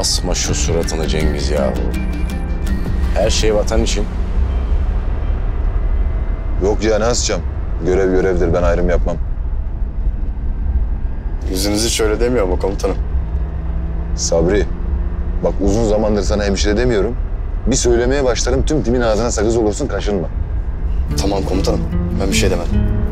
Asma şu suratını Cengiz yahu. Her şey vatan için. Yok ya, ne asacağım? Görev görevdir, ben ayrım yapmam. Yüzünüz hiç öyle demiyor mu komutanım? Sabri, bak uzun zamandır sana hemşire demiyorum. Bir söylemeye başlarım, tüm timin ağzına sakız olursun, kaşınma. Tamam komutanım, ben bir şey demedim.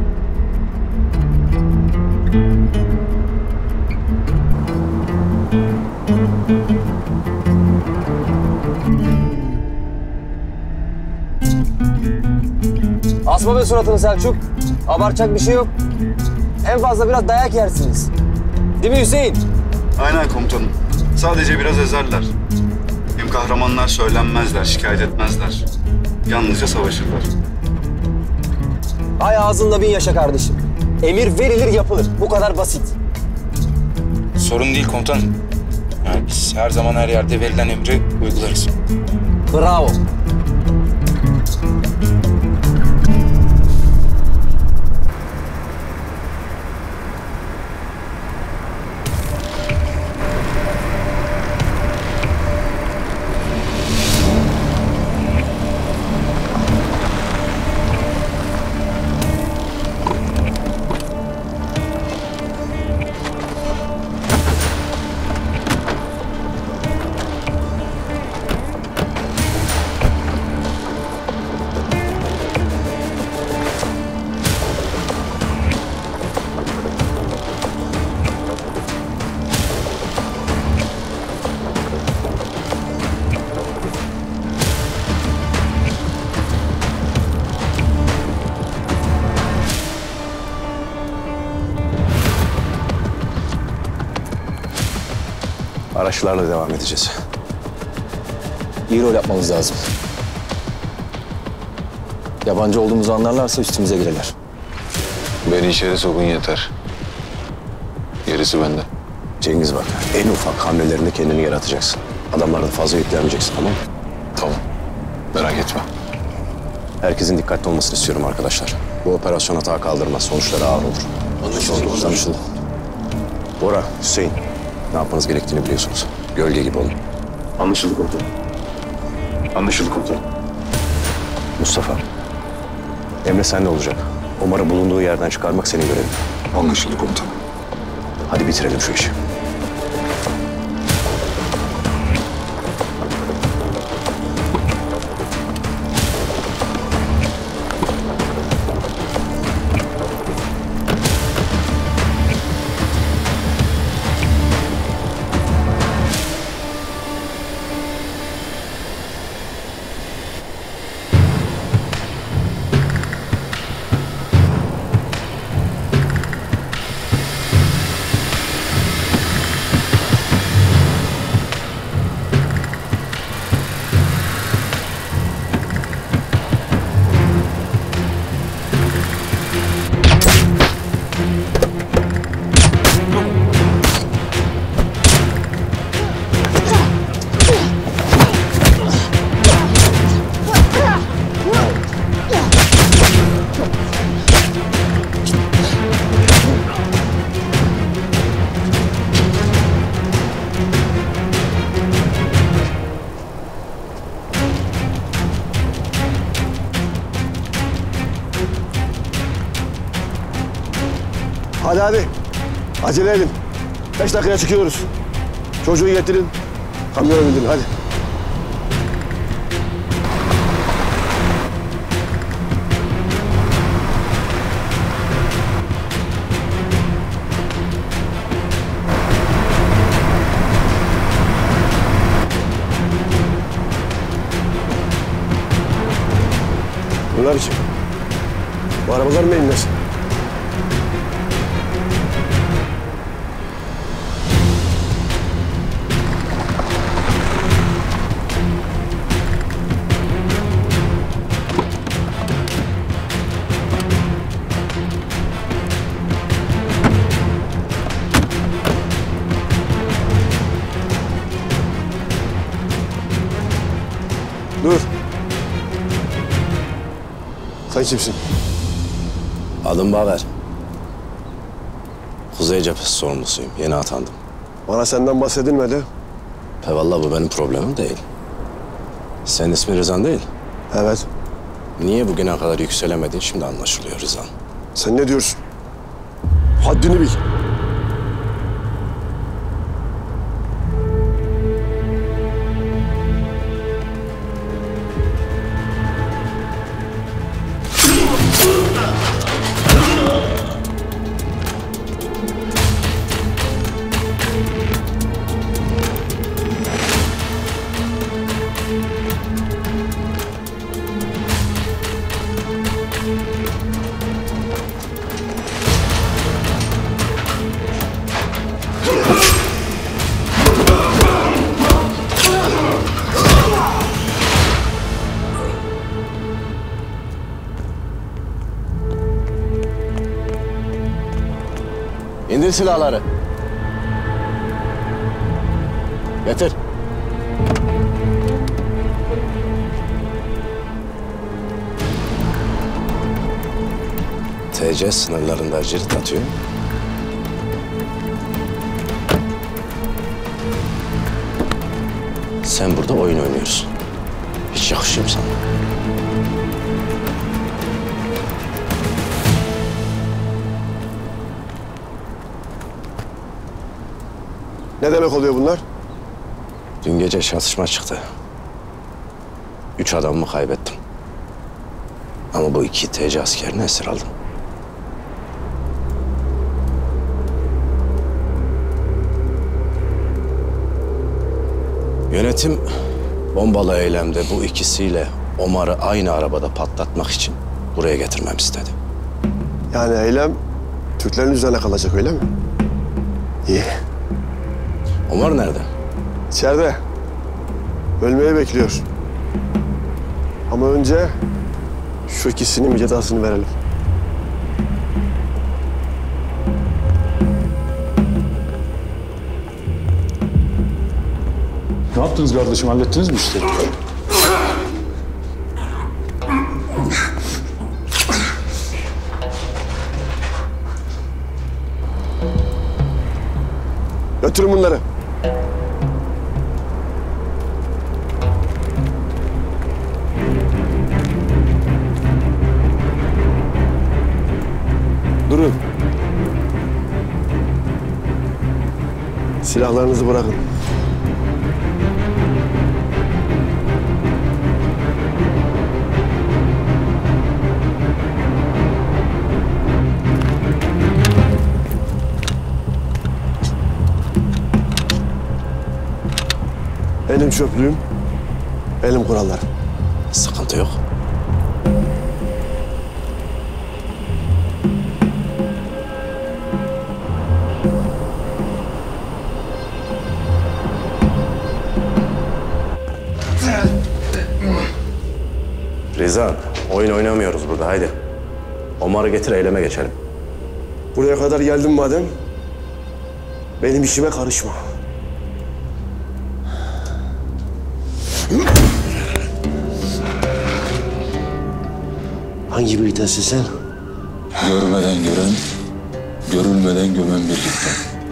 Asma be suratını Selçuk. Abartacak bir şey yok. En fazla biraz dayak yersiniz. Değil mi Hüseyin? Aynen komutanım. Sadece biraz ezerler. Hem kahramanlar söylenmezler, şikayet etmezler. Yalnızca savaşırlar. Ay ağzında bin yaşa kardeşim. Emir verilir yapılır. Bu kadar basit. Sorun değil komutanım. Yani biz her zaman her yerde verilen emri uygularız. Bravo. Araçlarla devam edeceğiz. İyi rol yapmamız lazım. Yabancı olduğumuzu anlarlarsa üstümüze girerler. Beni içeri sokun yeter. Gerisi bende. Cengiz bak, en ufak hamlelerinde kendini yaratacaksın. Adamlara da fazla yüklenmeyeceksin, tamam mı? Tamam, merak etme. Herkesin dikkatli olmasını istiyorum arkadaşlar. Bu operasyon hata kaldırmaz, sonuçları ağır olur. Anlaşıldı. Anlaşıldı. Bora, Hüseyin, ne yapmanız gerektiğini biliyorsunuz. Gölge gibi olun. Anlaşıldı komutanım. Anlaşıldı komutanım. Mustafa, Emre sende olacak. Omar'ı bulunduğu yerden çıkarmak senin görevin. Anlaşıldı komutanım. Hadi bitirelim şu işi. Hadi. Acele edin. 5 dakikaya çıkıyoruz. Çocuğu getirin. Kamyona bindirin hadi. Bunlar için. Bu arabalar mı elindesin? Dur. Sen kimsin? Adım Baver. Kuzey Cephesi sorumlusuyum. Yeni atandım. Bana senden bahsedilmedi. Vallahi bu benim problemim değil. Senin ismin Rızan değil. Evet. Niye bugüne kadar yükselemedin şimdi anlaşılıyor Rızan. Sen ne diyorsun? Haddini bil. İndir silahları. Getir. TC sınırlarında cirit atıyor. Sen burada oyun oynuyorsun. Hiç yakışıyor mu sana? Ne demek oluyor bunlar? Dün gece çatışma çıktı. 3 adamımı kaybettim. Ama bu 2 TC askerini esir aldım. Yönetim bombalı eylemde bu ikisiyle Omar'ı aynı arabada patlatmak için buraya getirmem istedi. Yani eylem Türklerin üzerine kalacak öyle mi? İyi. Omar nerede? İçeride. Ölmeyi bekliyor. Ama önce şu ikisinin bir cezasını verelim. Ne yaptınız kardeşim? Hallettiniz mi işleri? Götürün bunları. Durun. Silahlarınızı bırakın. Benim çöplüğüm, benim kurallarım. Sıkıntı yok. Rızan, oyun oynamıyoruz burada, haydi. Omar'ı getir, eyleme geçelim. Buraya kadar geldin madem, benim işime karışma. Hangi birliktesin sen? Görmeden gören, görülmeden gömen birlikte.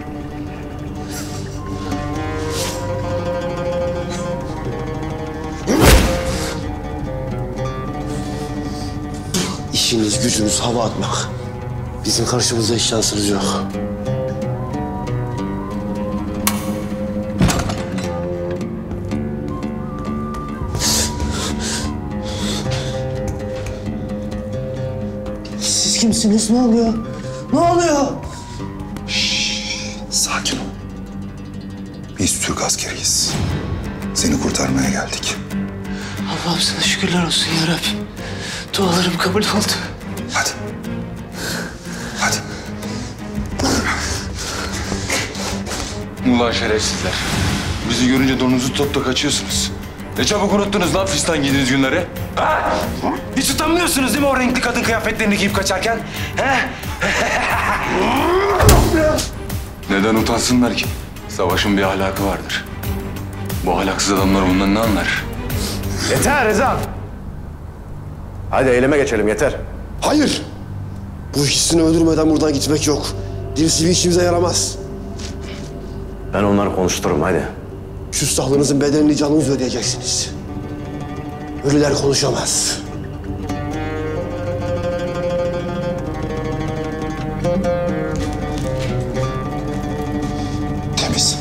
İşiniz, gücünüz hava atmak. Bizim karşımızda hiç şansınız yok. Siz kimsiniz? Ne oluyor? Ne oluyor? Sakin ol. Biz Türk askeriyiz. Seni kurtarmaya geldik. Allah'ım sana şükürler olsun ya Rabbim. Dualarım kabul oldu. Hadi. Hadi. Ulan şerefsizler. Bizi görünce donunuzu topla kaçıyorsunuz. Ne çabuk unuttunuz lan fistan giydiğiniz günleri. Ha? Hiç utanmıyorsunuz değil mi o renkli kadın kıyafetlerini giyip kaçarken? He? Neden utansınlar ki? Savaşın bir ahlakı vardır. Bu ahlaksız adamlar bundan ne anlar? Yeter Rızan! Hadi eyleme geçelim, yeter. Hayır! Bu ikisini öldürmeden buradan gitmek yok. Dirisi bir işimize yaramaz. Ben onları konuştururum, hadi. Küstahlığınızın bedelini canınızla ödeyeceksiniz. Ölüler konuşamaz. Temiz.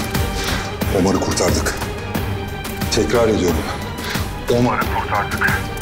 Omar'ı kurtardık. Tekrar ediyorum. Umarım kurtardık.